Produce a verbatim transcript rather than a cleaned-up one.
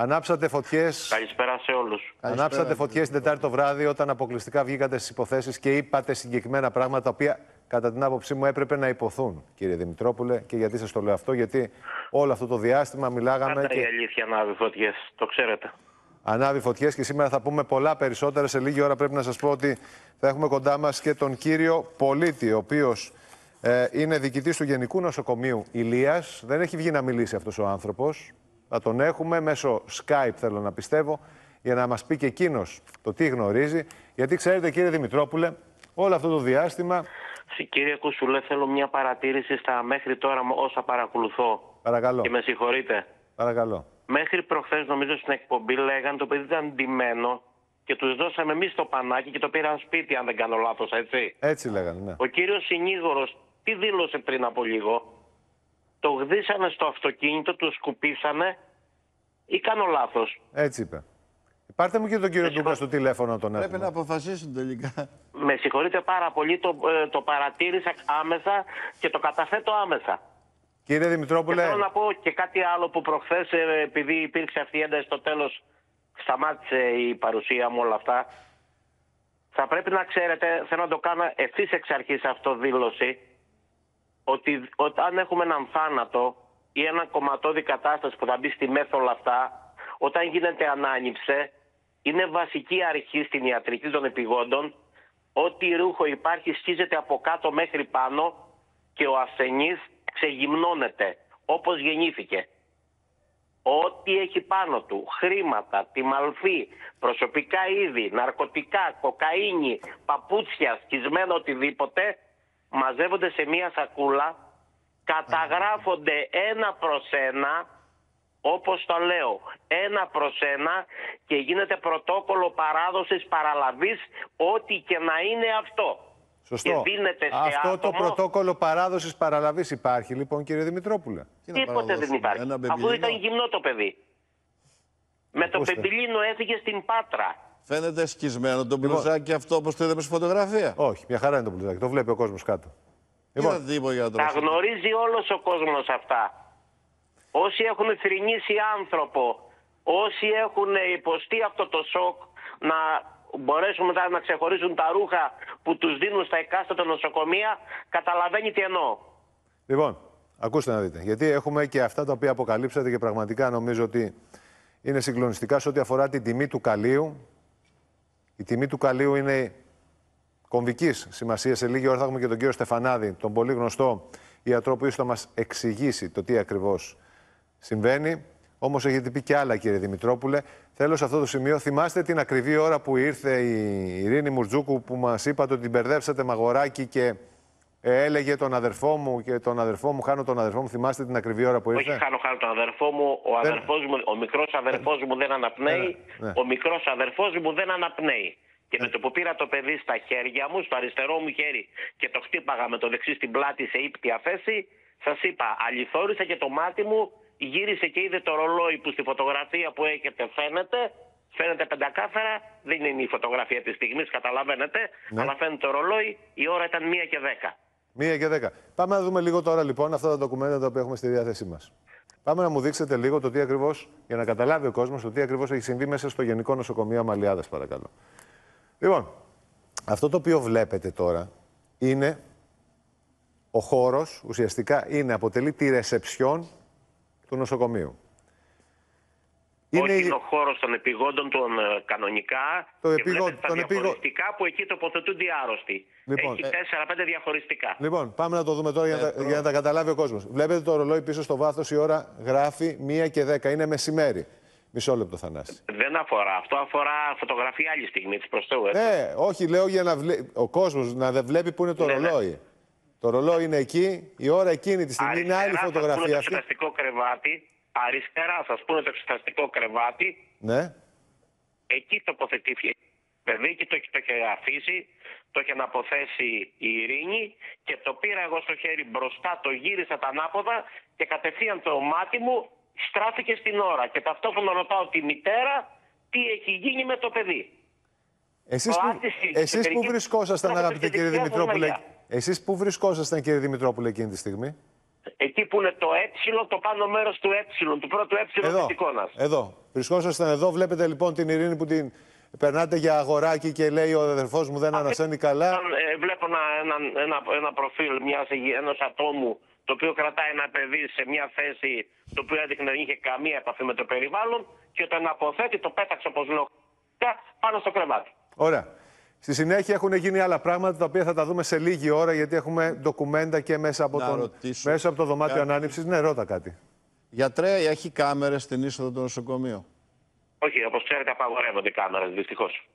Ανάψατε φωτιές. Καλησπέρα σε όλους. Ανάψατε φωτιές την Τετάρτη το βράδυ όταν αποκλειστικά βγήκατε στις υποθέσεις και είπατε συγκεκριμένα πράγματα τα οποία κατά την άποψή μου έπρεπε να υποθούν, κύριε Δημητρόπουλε. Και γιατί σας το λέω αυτό? Γιατί όλο αυτό το διάστημα μιλάγαμε. Πάντα και... η αλήθεια ανάβει φωτιές, το ξέρετε. Ανάβει φωτιές και σήμερα θα πούμε πολλά περισσότερα. Σε λίγη ώρα πρέπει να σας πω ότι θα έχουμε κοντά μας και τον κύριο Πολίτη, ο οποίος ε, είναι διοικητής του Γενικού Νοσοκομείου Ηλίας. Δεν έχει βγει να μιλήσει αυτός ο άνθρωπος. Θα τον έχουμε μέσω Skype, θέλω να πιστεύω, για να μας πει και εκείνος το τι γνωρίζει. Γιατί ξέρετε, κύριε Δημητρόπουλε, όλο αυτό το διάστημα... Κύριε Κουσουλέ, θέλω μια παρατήρηση στα μέχρι τώρα όσα παρακολουθώ. Παρακαλώ. Και με συγχωρείτε. Παρακαλώ. Μέχρι προχθές, νομίζω στην εκπομπή, λέγανε το παιδί ήταν ντυμένο και τους δώσαμε εμείς το πανάκι και το πήραν σπίτι, αν δεν κάνω λάθος, έτσι. Έτσι λέγανε, ναι. Ο κύριος συνήγορος τι δήλωσε πριν από λίγο? Το γδίσανε στο αυτοκίνητο, το σκουπίσανε ή κάνω λάθος? Έτσι είπε. Πάρτε μου και τον κύριο Ντούκα στο τηλέφωνο τον έχουμε. Πρέπει να αποφασίσουν τελικά. Με συγχωρείτε πάρα πολύ, το, ε, το παρατήρησα άμεσα και το καταθέτω άμεσα. Κύριε Δημητρόπουλε... Και θέλω να πω και κάτι άλλο που προχθές, ε, επειδή υπήρξε αυτή η ένταση στο τέλος, σταμάτησε η παρουσία μου όλα αυτά. Θα πρέπει να ξέρετε, θέλω να το κάνω ευθύς εξ αρχής αυτοδήλωση, ότι όταν έχουμε έναν θάνατο ή έναν κομματώδη κατάσταση που θα μπει στη μέθο όλα αυτά, όταν γίνεται ανάνυψε, είναι βασική αρχή στην ιατρική των επιγόντων, ό,τι ρούχο υπάρχει σκίζεται από κάτω μέχρι πάνω και ο ασθενής ξεγυμνώνεται όπως γεννήθηκε. Ό,τι έχει πάνω του, χρήματα, τιμαλφή, προσωπικά είδη, ναρκωτικά, κοκαίνη, παπούτσια, σκισμένο οτιδήποτε, μαζεύονται σε μία σακούλα, καταγράφονται ένα προς ένα, όπως το λέω, ένα προς ένα και γίνεται πρωτόκολλο παράδοσης παραλαβής, ό,τι και να είναι αυτό. Σωστό. Και δίνεται σε αυτό άτομο... το πρωτόκολλο παράδοσης παραλαβής υπάρχει λοιπόν, κύριε Δημητρόπουλε? Τίποτε δεν υπάρχει. Αφού ήταν γυμνό το παιδί. Με το πεμπιλίνο έφυγε στην Πάτρα. Φαίνεται σκισμένο το μπλουζάκι αυτό όπως το είδαμε στη φωτογραφία? Όχι, μια χαρά είναι το μπλουζάκι. Το βλέπει ο κόσμος κάτω. Λοιπόν, για τα γνωρίζει όλος ο κόσμος αυτά. Όσοι έχουν θρηνήσει άνθρωπο, όσοι έχουν υποστεί αυτό το σοκ, να μπορέσουν μετά να ξεχωρίζουν τα ρούχα που τους δίνουν στα εκάστοτε νοσοκομεία, καταλαβαίνει τι εννοώ. Λοιπόν, ακούστε να δείτε. Γιατί έχουμε και αυτά τα οποία αποκαλύψατε και πραγματικά νομίζω ότι είναι συγκλονιστικά σε ό,τι αφορά την τιμή του καλείου. Η τιμή του καλείου είναι κομβικής σημασίας. Σε λίγη ώρα θα έχουμε και τον κύριο Στεφανάδη, τον πολύ γνωστό ιατρό που ίσως θα μας εξηγήσει το τι ακριβώς συμβαίνει. Όμως έχετε πει και άλλα, κύριε Δημητρόπουλε. Θέλω σε αυτό το σημείο, θυμάστε την ακριβή ώρα που ήρθε η Ειρήνη Μουρτζούκου, που μας είπατε ότι την μπερδέψατε με αγοράκι και ε, έλεγε τον αδερφό μου και τον αδερφό μου, χάνω τον αδερφό μου. Θυμάστε την ακριβή ώρα που ήρθε? Όχι, χάνω, χάνω τον αδερφό μου. Ο, δεν... αδερφός μου, ο μικρός αδερφός μου δεν αναπνέει. Ναι, ναι. Ο μικρός αδερφός μου δεν αναπνέει. Και με το που πήρα το παιδί στα χέρια μου, στο αριστερό μου χέρι, και το χτύπαγα με το δεξί στην πλάτη σε ύπτια θέση, σας είπα, αληθόρισα και το μάτι μου γύρισε και είδε το ρολόι που στη φωτογραφία που έχετε φαίνεται. Φαίνεται πεντακάθαρα, δεν είναι η φωτογραφία της στιγμής, καταλαβαίνετε, ναι. Αλλά φαίνεται το ρολόι, η ώρα ήταν μία και δέκα. Μία και δέκα. Πάμε να δούμε λίγο τώρα λοιπόν αυτά τα ντοκουμέντα τα οποία έχουμε στη διάθεσή μας. Πάμε να μου δείξετε λίγο το τι ακριβώς, για να καταλάβει ο κόσμος, το τι ακριβώς έχει συμβεί μέσα στο Γενικό Νοσοκομείο Αμαλιάδας, παρακαλώ. Λοιπόν, αυτό το οποίο βλέπετε τώρα είναι ο χώρος, ουσιαστικά είναι, αποτελεί τη ρεσεψιόν του νοσοκομείου. Όχι, είναι ο χώρος των επιγόντων των ε, κανονικά το και επιγό... βλέπετε τα διαχωριστικά επιγό... που εκεί τοποθετούνται οι άρρωστοι. Λοιπόν, έχει τέσσερα πέντε διαχωριστικά. Λοιπόν, πάμε να το δούμε τώρα ε, για, να, για να τα καταλάβει ο κόσμος. Βλέπετε το ρολόι πίσω στο βάθος, η ώρα γράφει μία και δέκα. Είναι μεσημέρι. Μισό λεπτό, Θανάση. Δεν αφορά. Αυτό αφορά φωτογραφία άλλη στιγμή της προς Θεού. Ναι, όχι, λέω για να βλέ... ο κόσμος να δεν βλέπει που είναι το ναι, ρολόι. Ναι. Το ρολόι είναι εκεί, η ώρα εκείνη τη στιγμή αριστερά, είναι άλλη φωτογραφία. Σας πούνε αυτή. το εξεταστικό κρεβάτι. Αριστερά σας πούνε το εξεταστικό κρεβάτι. Ναι. Εκεί τοποθετήθηκε. Παιδί και το, το είχε αφήσει, το είχε αποθέσει η Ειρήνη και το πήρα εγώ στο χέρι μπροστά, το γύρισα τα ανάποδα και κατευθείαν το μάτι μου στράφηκε στην ώρα. Και ταυτόχρονα ρωτάω τη μητέρα τι έχει γίνει με το παιδί. Εσείς που, εσείς που βρισκόσασταν, αγαπητέ κύριε Δημητρόπουλε, εσείς που βρισκόσασταν, κύριε Δημητρόπουλε, εκείνη τη στιγμή? Εκεί που είναι το ε, το πάνω μέρος του ε, του πρώτου ε της εικόνας. Εδώ. Βρισκόσασταν εδώ, βλέπετε λοιπόν την Ειρήνη που την περνάτε για αγοράκι και λέει ο αδερφός μου δεν ανασένει καλά. Ε, βλέπω ένα, ένα, ένα, ένα προφίλ μιας, ενός ατόμου το οποίο κρατάει ένα παιδί σε μια θέση το οποίο έδειχνε δεν είχε καμία επαφή με το περιβάλλον και όταν αποθέτει το πέταξε, όπως λέω, πάνω στο κρεβάτι. Ωραία. Στη συνέχεια έχουν γίνει άλλα πράγματα τα οποία θα τα δούμε σε λίγη ώρα γιατί έχουμε ντοκουμέντα και μέσα από, τον, μέσα από το δωμάτιο κάτι. Ανάνυψης. Ναι, ρώτα κάτι. Γιατρέ, έχει κάμερες στην είσοδο του νοσοκομείου? Όχι, όπως ξέρετε απαγορεύονται οι κάμερες, δυστυχώς.